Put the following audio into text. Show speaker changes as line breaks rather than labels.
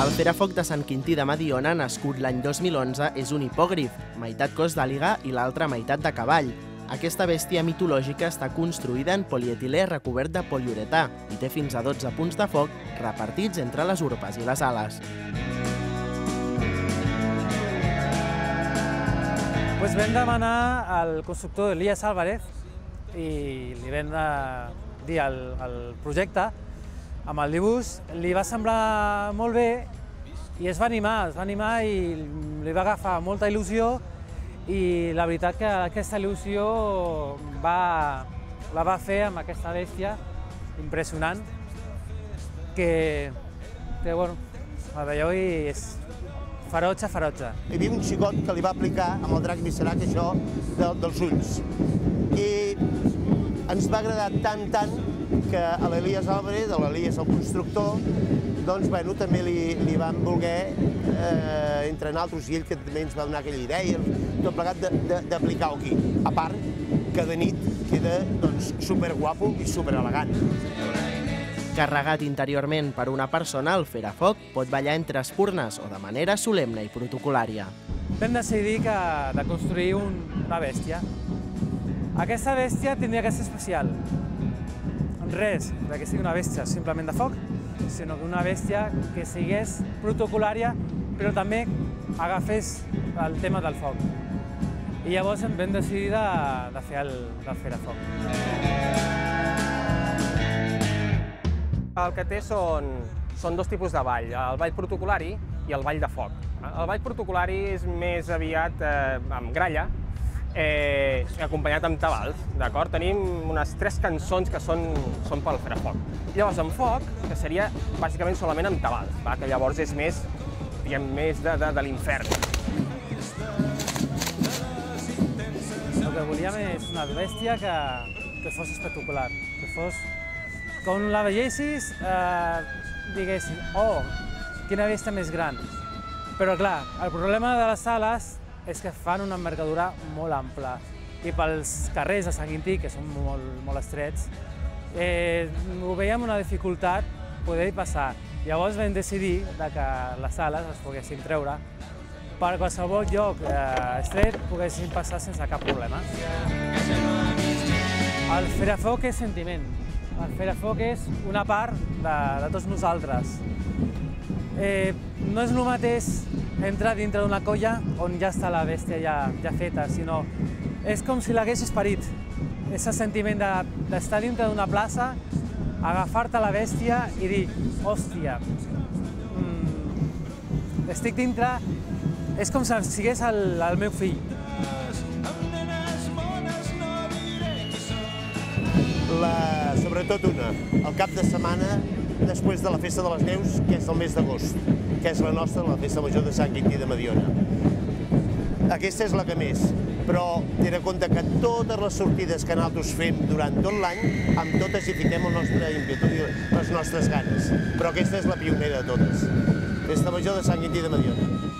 El Ferafoc de Sant Quintí de Mediona, nascut l'any 2011, és un hipògrif, meitat cos d'àliga i l'altra meitat de cavall. Aquesta bèstia mitològica està construïda en polietilè recobert de poliuretà i té fins a 12 punts de foc repartits entre les urpes i les ales.
Vam demanar al constructor Elías Álvarez i li vam dir el projecte amb el dibuix, li va semblar molt bé i es va animar i li va agafar molta il·lusió i la veritat que aquesta il·lusió la va fer amb aquesta bèstia impressionant que bueno, la veieu i és ferotge.
Hi havia un xicot que li va aplicar amb el drac Viscerac això dels ulls i ens va agradar tant que a l'Elías Álvarez, a l'Elías el constructor, doncs també li van voler, entre nosaltres i ell, que també ens va donar aquella idea, tot plegat d'aplicar-ho aquí. A part que de nit queda superguapo i superelegant.
Carregat interiorment per una persona, el Ferafoc pot ballar entre espurnes o de manera solemne i protocolària.
Vam decidir de construir una bèstia. Aquesta bèstia tindria que ser especial. Res que sigui una bèstia simplement de foc, sinó que una bèstia que sigués protocolària, però també agafés el tema del foc. I llavors vam decidir de fer el Ferafoc.
El que té són dos tipus de ball, el ball protocolari i el ball de foc. El ball protocolari és més aviat amb gralla, acompanyat amb tabals, d'acord? Tenim unes 3 cançons que són pel Ferafoc. Llavors, en foc, que seria bàsicament solament amb tabals, que llavors és més, diguem, més de l'infern.
El que volíem és una bèstia que fos espectacular, que fos, quan la veiessis, diguessin, oh, quina bèstia més gran. Però clar, el problema de les ales és que fan una envergadura molt ampla i pels carrers de Sant Quintí, que són molt estrets, ho veiem una dificultat poder-hi passar. Llavors vam decidir que les ales es poguessin treure per qualsevol lloc estret poguessin passar sense cap problema. El Ferafoc és sentiment, el Ferafoc és una part de tots nosaltres. No és el mateix entrar dintre d'una colla on ja està la bèstia ja feta, sinó és com si l'hagués esperit. És el sentiment d'estar dintre d'una plaça, agafar-te la bèstia i dir, hòstia, estic dintre, és com si sigués el meu fill.
Sobretot el cap de setmana després de la Festa de les Neus, que és el mes d'agost, que és la nostra, la Festa Major de Sant Quintí de Mediona. Aquesta és la que més, però ten en compte que totes les sortides que nosaltres fem durant tot l'any, amb totes hi fiquem el nostre ímpetu i les nostres ganes, però aquesta és la pionera de totes. Festa Major de Sant Quintí de Mediona.